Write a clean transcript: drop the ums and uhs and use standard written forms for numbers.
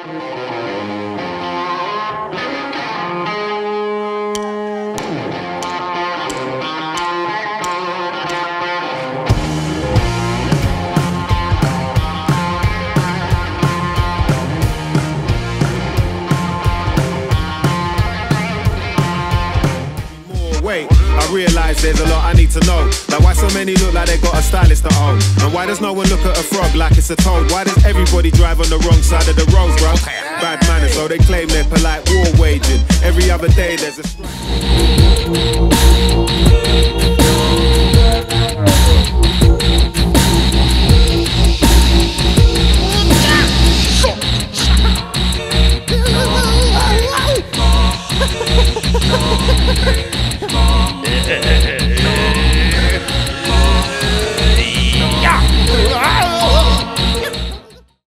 Wait, I realise there's a lot I need to know. Like why so many look like they got a stylist at home? And why does no one look at a frog like it's a toad? Why does everybody drive on the wrong side of the road, bro? Bad manners, so they claim they're polite war waging. Every other day there's a